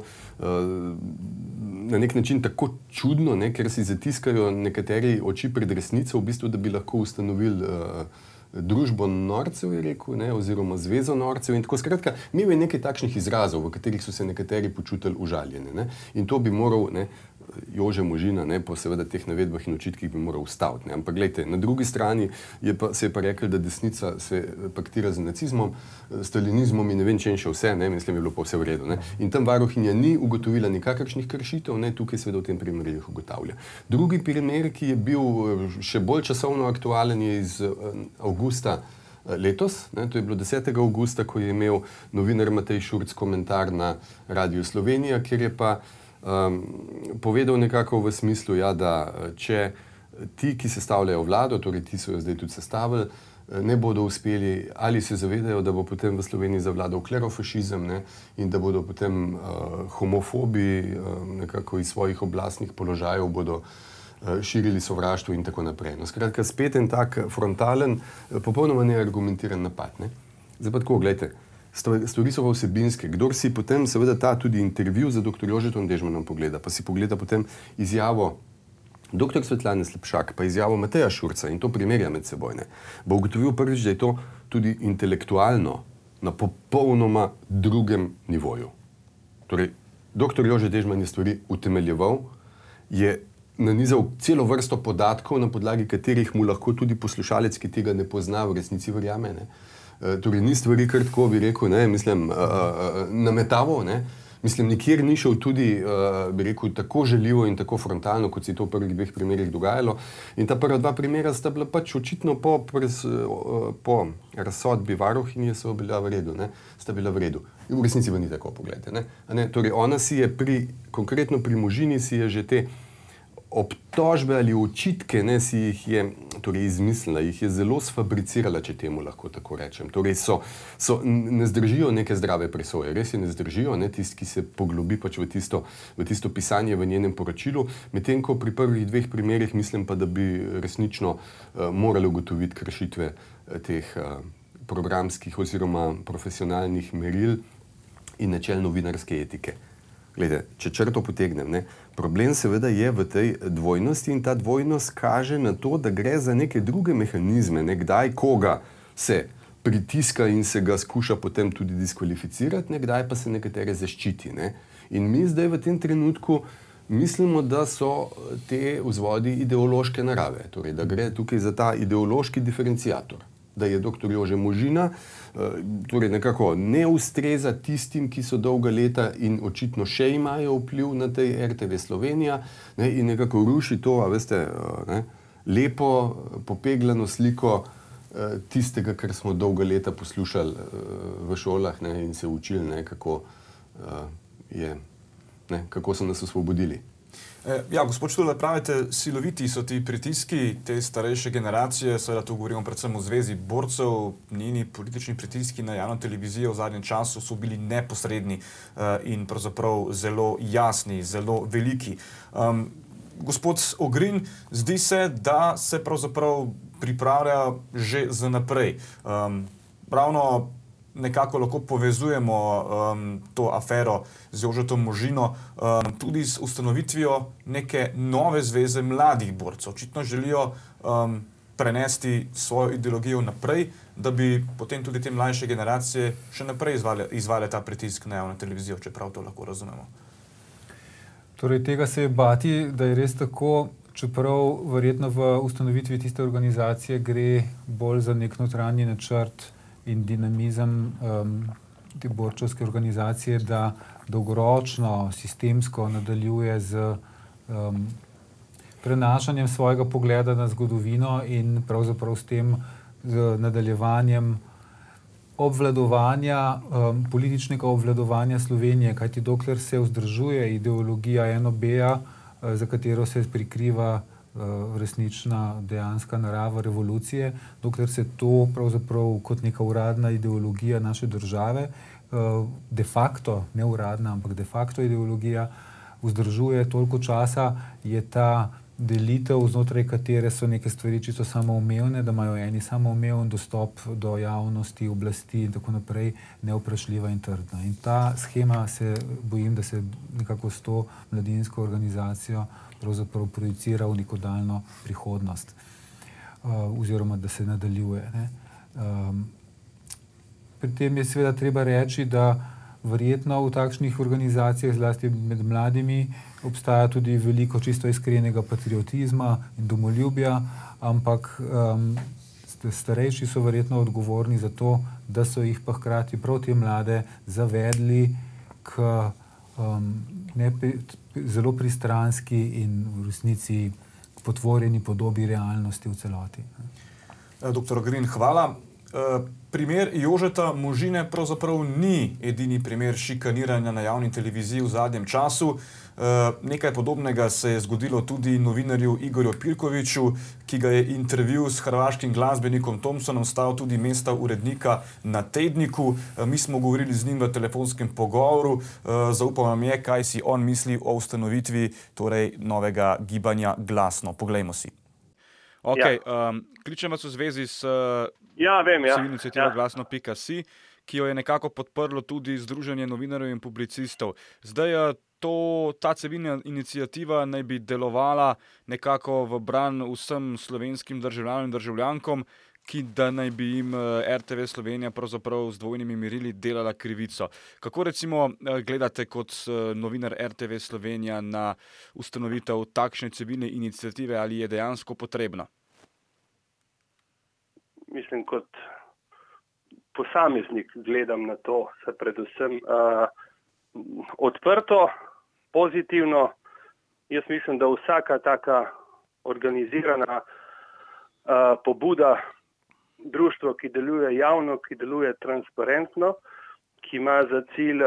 na nek način tako čudno, ne, ker si zatiskajo nekateri oči pred resnico, v bistvu, da bi lahko ustanovili družbo norcev, je rekel, ne, oziroma zvezo norcev in tako. Skratka, imel je nekaj takšnih izrazov, v katerih so se nekateri počutili užaljene, ne, in to bi moral, ne, Jože Možina, ne, po seveda teh navedbah in očitkih bi moral ustaviti. Ampak gledajte, na drugi strani se je pa rekel, da desnica se paktira z nacizmom, stalinizmom in ne vem čem še vse, ne, mislim, je bilo pa vse v redu. Ne. In tam varuhinja ni ugotovila nikakršnih kršitev, ne, tukaj seveda v tem primeru jih ugotavlja. Drugi primer, ki je bil še bolj časovno aktualen, je iz avgusta letos, ne, to je bilo 10. avgusta, ko je imel novinar Matej Šurc komentar na Radiu Slovenija, kjer je pa povedal nekako v smislu, ja, da če ti, ki sestavljajo vlado, torej ti so jo zdaj tudi sestavili, ne bodo uspeli ali se zavedajo, da bo potem v Sloveniji zavladal klerofašizem, ne, in da bodo potem homofobi nekako iz svojih oblastnih položajev bodo širili sovraštvo in tako naprej. No, skratka, spet en tak frontalen, popolnoma neargumentiran napad. Ne. Zdaj pa tako, gledajte, stvari so pa vsebinske. Kdor si potem seveda ta tudi intervju za dr. Jožetom Dežmanom pogleda, pa si pogleda potem izjavo Doktor Svetlane Slepšak pa izjavo Mateja Šurca in to primerja med seboj, bo ugotovil prvič, da je to tudi intelektualno na popolnoma drugem nivoju. Torej, doktor Jože Dežman je stvari utemeljeval, je nanizal celo vrsto podatkov, na podlagi katerih mu lahko tudi poslušalec, ki tega ne pozna, v resnici verjame. Torej, ni stvari kar tako, bi rekel, nametavo, Mislim, nikjer ni šel tudi, bi rekel, tako željivo in tako frontalno, kot se je to v prvih dveh primerih dogajalo. In ta prva dva primera sta bila pač očitno po razsodbi varuhinje so bila v redu, sta bila v redu. V resnici pa ni tako, pogledajte. Torej, ona si je konkretno pri Možini si je že te obtožbe ali očitke, si jih je izmislila, jih je zelo sfabricirala, če temu lahko tako rečem. Torej ne zdržijo neke zdrave presoje, res je ne zdržijo, tisti, ki se poglobi pač v tisto pisanje v njenem poročilu, medtem ko pri prvih dveh primerih mislim pa, da bi resnično morali ugotoviti kršitve teh programskih oziroma profesionalnih meril in načel novinarske etike. Glede, če črto potegnem, problem seveda je v tej dvojnosti in ta dvojnost kaže na to, da gre za neke druge mehanizme, kdaj koga se pritiska in se ga skuša potem tudi diskvalificirati, kdaj pa se nekatere zaščiti. In mi zdaj v tem trenutku mislimo, da so te vzvodi ideološke narave, torej da gre tukaj za ta ideološki diferenciator, da je doktor Jože Možina torej nekako ne ustreza tistim, ki so dolga leta in očitno še imajo vpliv na tej RTV Slovenija in nekako ruši to, lepo popegljeno sliko tistega, kar smo dolga leta poslušali v šolah in se učili, kako so nas osvobodili. Ja, gospod Štule, pravite, siloviti so ti pritiski te starejše generacije, seveda tu govorimo predvsem o Zvezi borcev, njeni politični pritiski na javno televizijo v zadnjem času so bili neposredni in pravzaprav zelo jasni, zelo veliki. Gospod Ogrin, zdi se, da se pravzaprav pripravlja že za naprej. Ravno nekako lahko povezujemo to afero z Jožetom Možino tudi z ustanovitvijo neke nove zveze mladih borcev. Očitno želijo prenesti svojo ideologijo naprej, da bi potem tudi te mlajše generacije še naprej izvale ta pritisk na javno televizijo, čeprav to lahko razumemo. Torej, tega se je bati, da je res tako, čeprav verjetno v ustanovitvi tiste organizacije gre bolj za nek notranji načrt in dinamizem te borčevske organizacije, da dolgoročno, sistemsko nadaljuje z prenašanjem svojega pogleda na zgodovino in pravzaprav s tem nadaljevanjem obvladovanja, političnega obvladovanja Slovenije, kajti dokler se vzdržuje ideologija NOB-ja, za katero se prikriva resnična, dejanska narava revolucije, dokler se to pravzaprav kot neka uradna ideologija naše države, de facto, ne uradna, ampak de facto ideologija, vzdržuje toliko časa, je ta delitev, znotraj katere so neke stvari čisto samoumevne, da imajo eni samoumeven dostop do javnosti, oblasti in tako naprej, nevprašljiva in trdna. In ta shema se bojim, da se nekako s to mladinsko organizacijo pravzaprav projicira v neko daljno prihodnost oziroma da se nadaljuje. Pri tem je seveda treba reči, da verjetno v takšnih organizacijah, zlasti med mladimi, obstaja tudi veliko čisto iskrenega patriotizma in domoljubja, ampak starejši so verjetno odgovorni za to, da so jih pa hkrati prav te mlade zavedli k zelo pristranski in v resnici potvorjeni podobi realnosti v celoti. Doktor Ogrin, hvala. Primer Jožeta Možine pravzaprav ni edini primer šikaniranja na javni televiziji v zadnjem času. Nekaj podobnega se je zgodilo tudi novinarju Igorju Pilkoviću, ki ga je intervju s hrvaškim glasbenikom Thompsonom stal tudi mesta urednika na Tedniku. Mi smo govorili z njim v telefonskem pogovoru. Zaupam vam je, kaj si on misli o ustanovitvi novega gibanja Glasno. Poglejmo si. Kličem vas v zvezi s civilno inicijativo Glasno.si, ki jo je nekako podprlo tudi Združenje novinarjev in publicistov. Zdaj ta civilna iniciativa naj bi delovala nekako v bran vsem slovenskim državljanom in državljankom, ki da naj bi jim RTV Slovenija pravzaprav z dvojnimi merili delala krivico. Kako recimo gledate kot novinar RTV Slovenija na ustanovitev takšne civilne iniciative, ali je dejansko potrebna? Mislim, kot posameznik gledam na to, se predvsem odprto, pozitivno. Jaz mislim, da vsaka taka organizirana pobuda, društvo, ki deluje javno, ki deluje transparentno, ki ima za cilj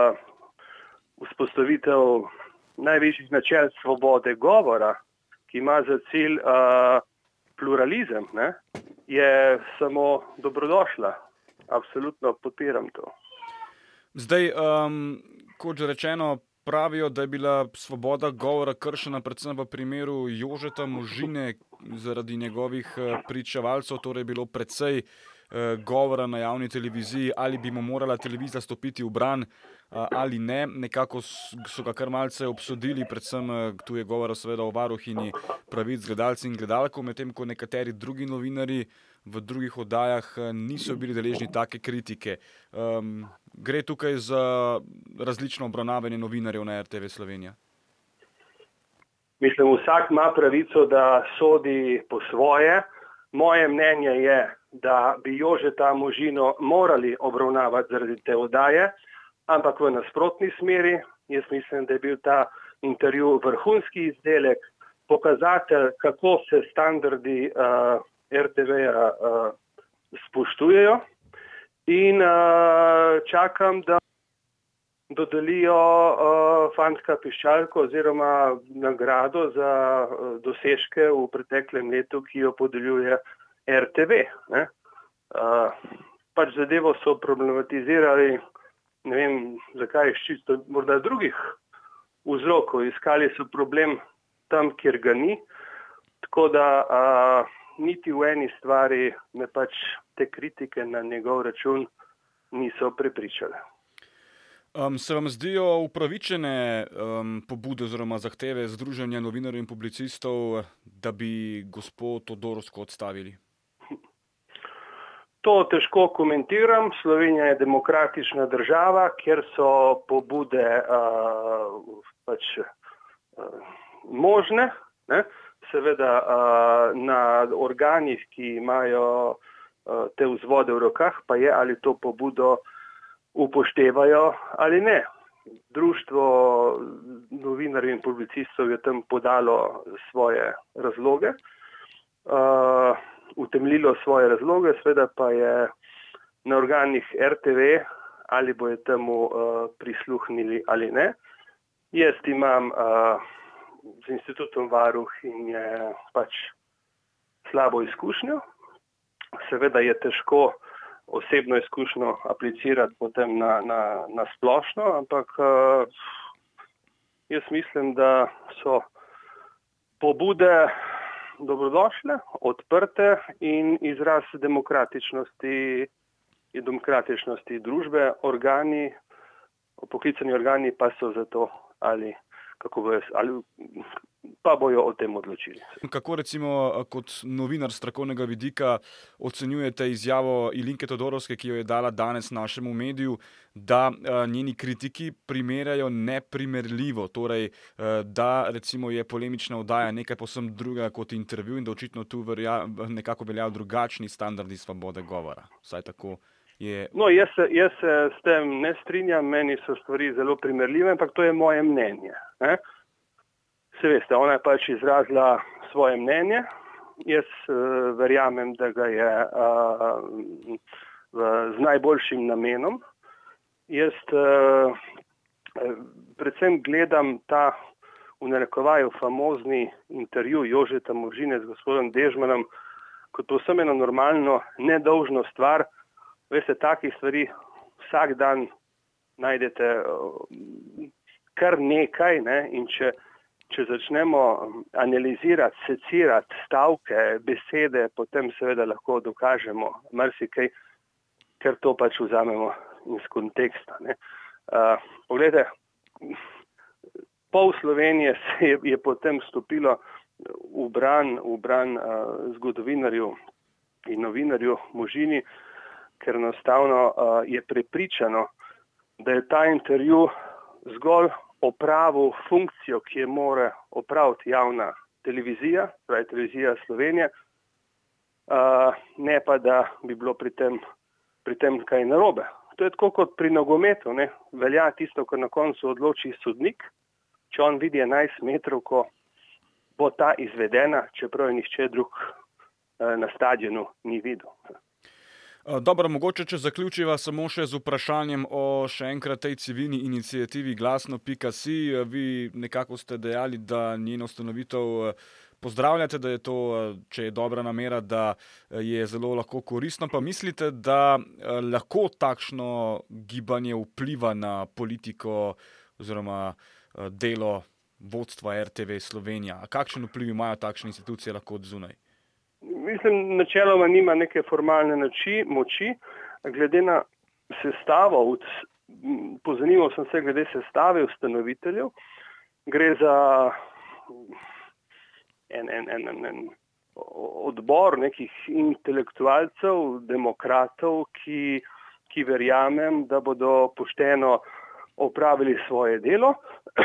vzpostavitev najvišjih načel svobode govora, ki ima za cilj pluralizem, ne, je samo dobrodošla. Absolutno podpiram to. Zdaj, kot že rečeno, pravijo, da je bila svoboda govora kršena predvsem v primeru Jožeta Možine zaradi njegovih pričevalcev, torej je bilo precej govora na javni televiziji, ali bi mu morala televizija stopiti v bran ali ne. Nekako so ga kar malce obsodili, predvsem tu je govora seveda o varuhinji pravic gledalcev in gledalkov, medtem ko nekateri drugi novinarji v drugih oddajah niso bili deležni take kritike. Gre tukaj za različno obravnavanje novinarjev na RTV Slovenija? Mislim, vsak ima pravico, da sodi po svoje. Moje mnenje je, da bi Jožeta Možino morali obravnavati zaradi te oddaje, ampak v nasprotni smeri. Jaz mislim, da je bil ta intervju vrhunski izdelek, pokazatelj, kako se standardi RTV-ja spoštujejo, in čakam, da dodelijo Fantka Piščalko oziroma nagrado za dosežke v preteklem letu, ki jo podeljuje RTV. Ne? Pač zadevo so problematizirali, ne vem zakaj, iz čisto morda drugih vzrokov. Iskali so problem tam, kjer ga ni, tako da niti v eni stvari me pač te kritike na njegov račun niso prepričale. Se vam zdijo upravičene pobude oziroma zahteve Združenja novinarjev in publicistov, da bi gospod Todorsko odstavili? To težko komentiram. Slovenija je demokratična država, kjer so pobude pač možne, ne? Seveda na organih, ki imajo te vzvode v rokah, pa je, ali to pobudo upoštevajo ali ne. Društvo novinarjev in publicistov je tam podalo svoje razloge, utemeljilo svoje razloge, seveda pa je na organih RTV, ali bojo temu prisluhnili ali ne. Jaz imam z institutom Varuh in je pač slabo izkušnjo. Seveda je težko osebno izkušnjo aplicirati potem na splošno, ampak jaz mislim, da so pobude dobrodošle, odprte in izraz demokratičnosti družbe. Organi, poklicani organi pa so za to, ali pa bojo o tem odločili. Kako recimo kot novinar strokovnega vidika ocenjujete izjavo Ilinke Todorovske, ki jo je dala danes našemu mediju, da njeni kritiki primerjajo neprimerljivo, torej da recimo je polemična oddaja nekaj povsem drugega kot intervju in da očitno tu nekako veljajo drugačni standardi svobode govora. Vsaj tako je. No, jaz se s tem ne strinjam, meni so stvari zelo primerljive, ampak to je moje mnenje. Ne? Se veste, ona je pač izrazila svoje mnenje. Jaz verjamem, da ga je z najboljšim namenom. Jaz predvsem gledam ta v narekovaju famozni intervju Jožeta Možine z gospodom Dežmanom kot povsem eno normalno, nedolžno stvar. Veste, takih stvari vsak dan najdete kar nekaj, ne? In če začnemo analizirati, secirati stavke, besede, potem seveda lahko dokažemo marsikaj. ker to pač vzamemo iz konteksta. Poglejte, pol Slovenije je potem stopilo v bran zgodovinarju in novinarju Možini, ker enostavno je prepričano, da je ta intervju zgolj opravil funkcijo, ki je mora opraviti javna televizija, torej televizija Slovenije, ne pa, da bi bilo pri tem kaj narobe. To je tako kot pri nogometu, ne? Velja tisto, kar na koncu odloči sodnik, če on vidi 11 metrov, ko bo ta izvedena, čeprav je nihče drug na stadionu ni videl. Dobro, mogoče, če zaključiva samo še z vprašanjem o še enkrat tej civilni iniciativi Glasno.si. Vi nekako ste dejali, da njeno ustanovitev pozdravljate, da je to, če je dobra namera, da je zelo lahko koristno. Pa mislite, da lahko takšno gibanje vpliva na politiko oziroma delo vodstva RTV Slovenija? A kakšen vpliv imajo takšne institucije lahko od zunaj? Mislim, načeloma nima neke formalne moči. Glede na sestavo, pozanimal sem se glede sestave ustanoviteljev, gre za en odbor nekih intelektualcev, demokratov, ki verjamem, da bodo pošteno opravili svoje delo.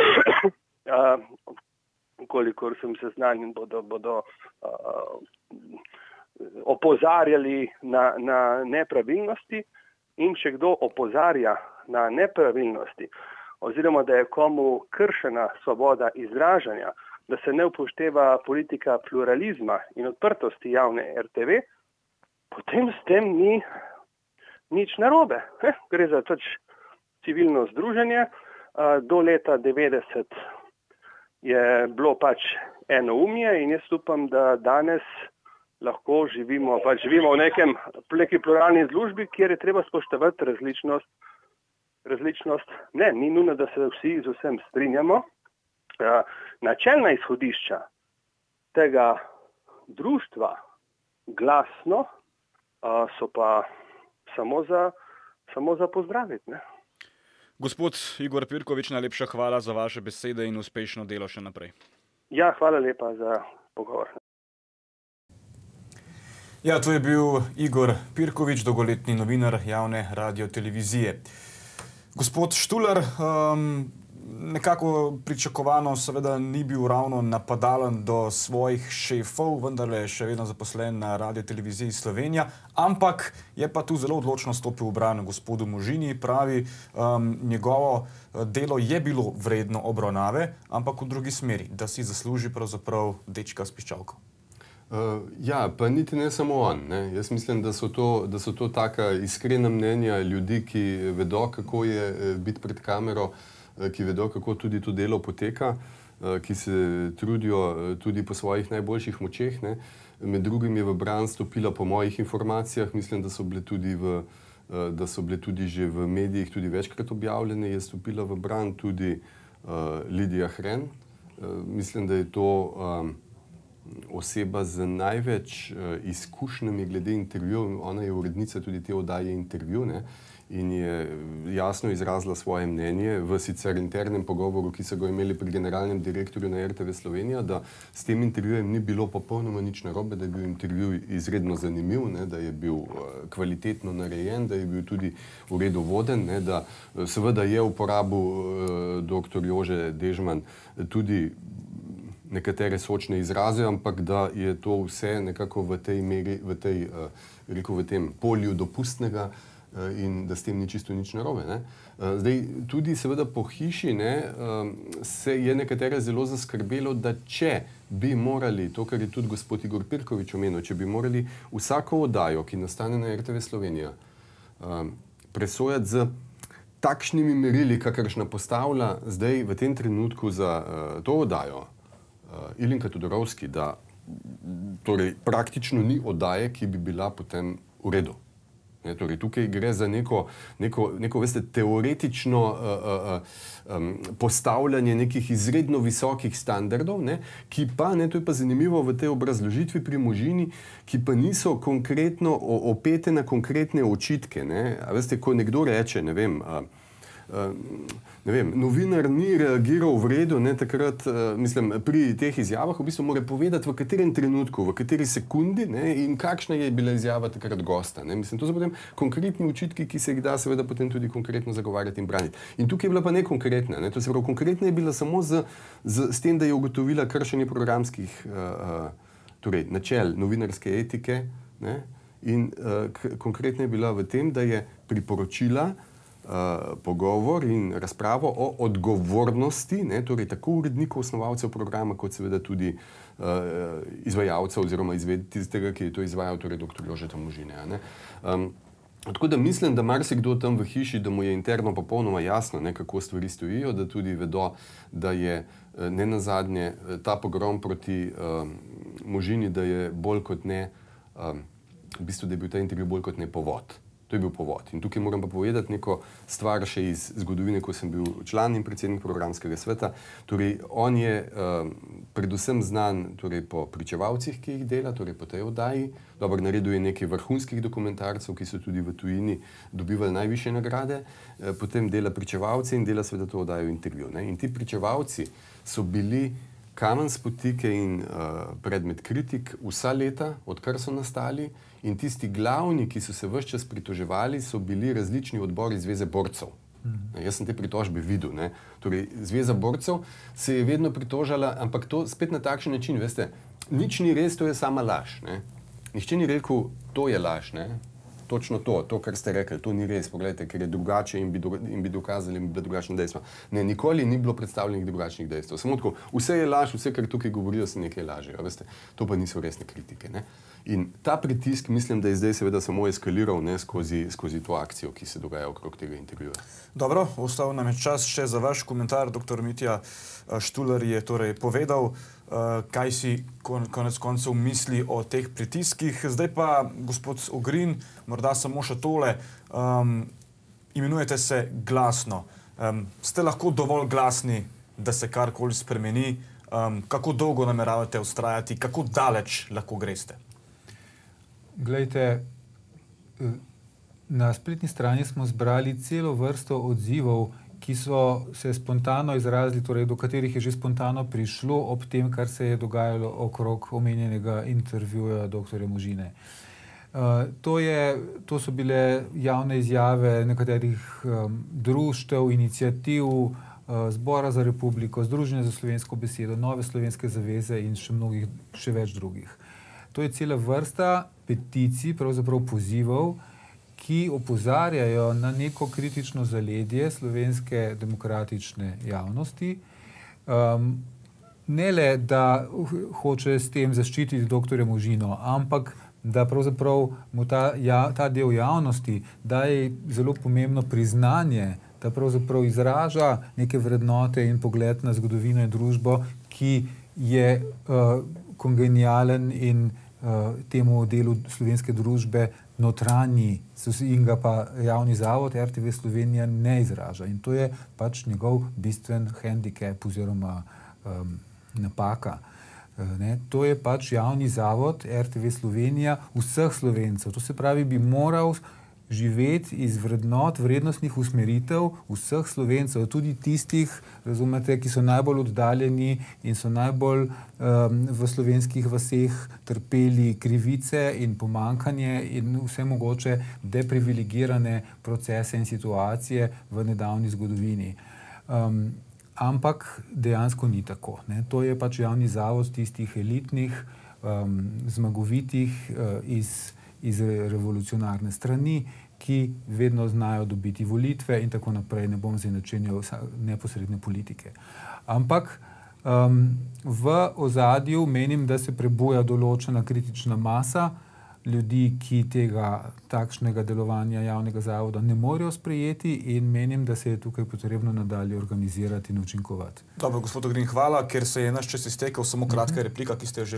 Kolikor sem seznanjen, bodo opozarjali na nepravilnosti, in če kdo opozarja na nepravilnosti oziroma da je komu kršena svoboda izražanja, da se ne upošteva politika pluralizma in odprtosti javne RTV, potem s tem ni nič narobe. Gre za civilno združenje. Do leta 90 je bilo pač enoumje in jaz upam, da danes lahko živimo v neki pluralni družbi, kjer je treba spoštovati različnost. Ne, ni nujno, da se vsi z vsem strinjamo. Načelna izhodišča tega društva Glasno so pa samo za pozdraviti, ne? Gospod Igor Pirkovič, najlepša hvala za vaše besede in uspešno delo še naprej. Ja, hvala lepa za pogovor. Ja, to je bil Igor Pirkovič, dolgoletni novinar javne radiotelevizije. Gospod Štular, nekako pričakovano seveda ni bil ravno napadalen do svojih šefov, vendar je še vedno zaposlen na radioteleviziji Slovenija, ampak je pa tu zelo odločno stopil v bran gospodu Možini. Pravi, njegovo delo je bilo vredno obravnave, ampak v drugi smeri, da si zasluži pravzaprav dečka s piščalko. Ja, pa niti ne samo on. Jaz mislim, da so to taka iskrena mnenja ljudi, ki vedo, kako je biti pred kamero, ki vedo, kako tudi to delo poteka, ki se trudijo tudi po svojih najboljših močeh. Med drugim je v bran stopila, po mojih informacijah, mislim, da so bile tudi že v medijih tudi večkrat objavljene, je stopila v bran tudi Lidija Hren. Mislim, da je to oseba z največ izkušnjami glede intervjujev. Ona je urednica tudi te oddaje Intervju, in je jasno izrazila svoje mnenje v sicer internem pogovoru, ki so ga imeli pri generalnem direktorju na RTV Slovenija, da s tem intervjujem ni bilo popolnoma nič narobe, da je bil intervju izredno zanimiv, da je bil kvalitetno narejen, da je bil tudi v redu voden, da seveda je uporabil dr. Jože Dežman tudi nekatere sočne izraze, ampak da je to vse nekako v tej meri, v tem polju dopustnega, in da s tem ni čisto nič narobe. Zdaj, tudi seveda po hiši se je nekatere zelo zaskrbelo, da če bi morali, to kar je tudi gospod Igor Pirkovič omenil, če bi morali vsako oddajo, ki nastane na RTV Slovenija, presojati z takšnimi merili, kakršna postavlja zdaj v tem trenutku za to oddajo Ilinka Todorovski, da torej praktično ni oddaje, ki bi bila potem v redu. Torej, tukaj gre za neko veste, teoretično postavljanje nekih izredno visokih standardov, ki pa, to je pa zanimivo v tej obrazložitvi pri Možini, ki pa niso konkretno opete na konkretne očitke. A veste, ko nekdo reče, ne vem, novinar ni reagiral v redu, takrat, mislim, pri teh izjavah v bistvu mora povedati, v katerem trenutku, v kateri sekundi in kakšna je bila izjava takrat gosta. Mislim, to so potem konkretni očitki, ki se jih da seveda potem tudi konkretno zagovarjati in braniti. In tukaj je bila pa nekonkretna. To se pravi, konkretna je bila samo s tem, da je ugotovila kršenje programskih torej, načel novinarske etike in konkretna je bila v tem, da je priporočila pogovor in razpravo o odgovornosti, torej tako urednikov, osnovalcev programa, kot seveda tudi izvajalcev oziroma tistega, ki je to izvajal, torej dr. Jožeta Možine. Tako da mislim, da marsikdo tam v hiši, da mu je interno popolnoma jasno, kako stvari stojijo, da tudi vedo, da je ne nazadnje ta pogrom proti Možini, da je bolj kot ne, v bistvu, da je bil ta intervju bolj kot ne povod. To je bil povod. In tukaj moram pa povedati neko stvar še iz zgodovine, ko sem bil član in predsednik programskega sveta. Torej, on je predvsem znan torej, po pričevalcih, ki jih dela, torej po tej oddaji. Dobro, naredil je nekaj vrhunskih dokumentarcev, ki so tudi v tujini dobivali najvišje nagrade. Potem dela pričevalce in dela seveda to oddajo intervju. In ti pričevalci so bili kamen spotike in predmet kritik vsa leta, odkar so nastali. In tisti glavni, ki so se ves čas pritoževali, so bili različni odbori Zveze borcev. Jaz sem te pritožbe videl. Torej, Zveza borcev se je vedno pritožala, ampak to spet na takšen način, veste, nič ni res, to je sama laž. Nihče ni rekel, to je laž. Točno to, kar ste rekli, to ni res, pogledajte, ker je drugače in bi dokazali, in bi bila drugačna dejstva. Ne, nikoli ni bilo predstavljenih drugačnih dejstev. Samo tako, vse je laž, vse, kar tukaj govorijo, se nekaj lažejo. Veste, to pa niso resne kritike. In ta pritisk, mislim, da je zdaj seveda samo eskaliral skozi to akcijo, ki se dogaja okrog tega intervjuja. Dobro, ostal nam je čas še za vaš komentar. Dr. Mitja Štular je torej povedal, kaj si konec koncev misli o teh pritiskih. Zdaj pa, gospod Ogrin, morda samo še tole. Imenujete se glasno. Ste lahko dovolj glasni, da se karkoli spremeni? Kako dolgo nameravate vztrajati? Kako daleč lahko greste? Glejte, na spletni strani smo zbrali celo vrsto odzivov, ki so se spontano izrazili, torej do katerih je že spontano prišlo ob tem, kar se je dogajalo okrog omenjenega intervjuja dr. Možine. To so bile javne izjave nekaterih društev, iniciativ, Zbora za republiko, Združenja za slovensko besedo, Nove slovenske zaveze in še več drugih. To je cela vrsta peticij, pravzaprav pozivov, ki opozarjajo na neko kritično zaledje slovenske demokratične javnosti. Ne le, da hoče s tem zaščititi dr. Možino, ampak da pravzaprav mu ta del javnosti daje zelo pomembno priznanje, da pravzaprav izraža neke vrednote in pogled na zgodovino in družbo, ki je kongenialen in temu delu slovenske družbe notranji in ga pa javni zavod RTV Slovenija ne izraža. In to je pač njegov bistven handicap oziroma napaka. To je pač javni zavod RTV Slovenija vseh Slovencev. To se pravi, bi moral živeti iz vrednostnih usmeritev vseh Slovencev, tudi tistih, razumete, ki so najbolj oddaljeni in so najbolj v slovenskih vaseh trpeli krivice in pomankanje in vse mogoče deprivilegirane procese in situacije v nedavni zgodovini. Ampak dejansko ni tako. To je pač javni zavod tistih elitnih, zmagovitih iz revolucionarne strani, ki vedno znajo dobiti volitve in tako naprej. Ne bom zdaj načenjal neposredne politike. Ampak v ozadju menim, da se prebuja določena kritična masa ljudi, ki tega takšnega delovanja javnega zavoda ne morejo sprejeti in menim, da se je tukaj potrebno nadalje organizirati in učinkovati. Dobro, gospod Ogrin, hvala, ker se je naš čas iztekel. Samo kratka replika, ki ste jo želeli.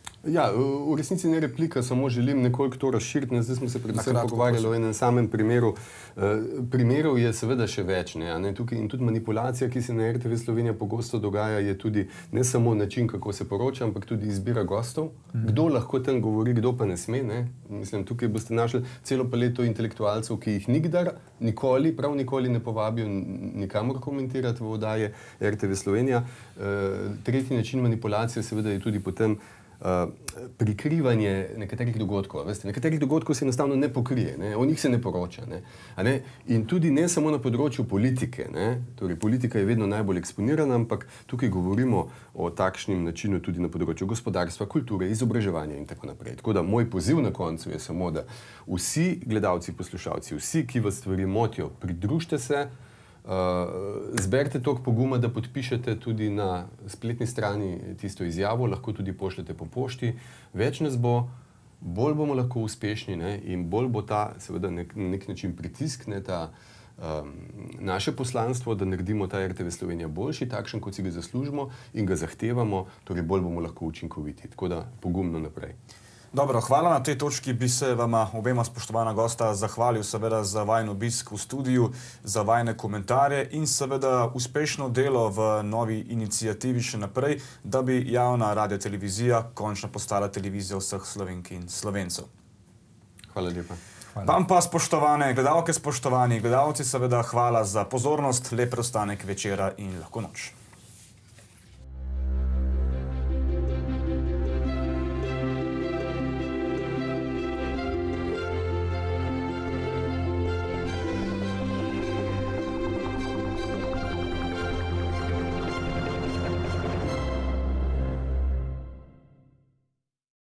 Ja, v resnici ne replika, samo želim nekoliko to razširiti. Zdaj smo se predvsem pogovarjali o enem samem primeru. Primerov je seveda še več. Tukaj in tudi manipulacija, ki se na RTV Slovenija pogosto dogaja, je tudi ne samo način, kako se poroča, ampak tudi izbira gostov. Kdo lahko tam govori, kdo pa ne sme. Mislim, tukaj boste našli celo paleto intelektualcev, ki jih nikdar, nikoli, prav nikoli ne povabijo nikamor komentirati v oddaje RTV Slovenija. Tretji način manipulacije seveda je tudi potem prikrivanje nekaterih dogodkov. Veste, nekaterih dogodkov se enostavno ne pokrije, o njih se ne poroča. In tudi ne samo na področju politike. Torej, politika je vedno najbolj eksponirana, ampak tukaj govorimo o takšnem načinu tudi na področju gospodarstva, kulture, izobraževanja in tako naprej. Tako da moj poziv na koncu je samo, da vsi gledalci, poslušalci, vsi, ki vas stvari motijo, pridružite se, zberite toliko poguma, da podpišete tudi na spletni strani tisto izjavo, lahko tudi pošljete po pošti. Več nas bo, bolj bomo lahko uspešni in bolj bo ta, seveda, na nek način pritisk, naše poslanstvo, da naredimo ta RTV Slovenija boljši, takšen, kot si ga zaslužimo in ga zahtevamo, torej bolj bomo lahko učinkoviti. Tako da pogumno naprej. Dobro, hvala. Na tej točki bi se vama obema, spoštovana gosta, zahvalil seveda za vajen obisk v studiu, za vajne komentarje in seveda uspešno delo v novi inicijativi še naprej, da bi javna radiotelevizija končno postala televizija vseh Slovenk in Slovencev. Hvala lepa. Vam pa, spoštovane gledalke, spoštovani gledalci, seveda hvala za pozornost, lep preostanek večera in lahko noč.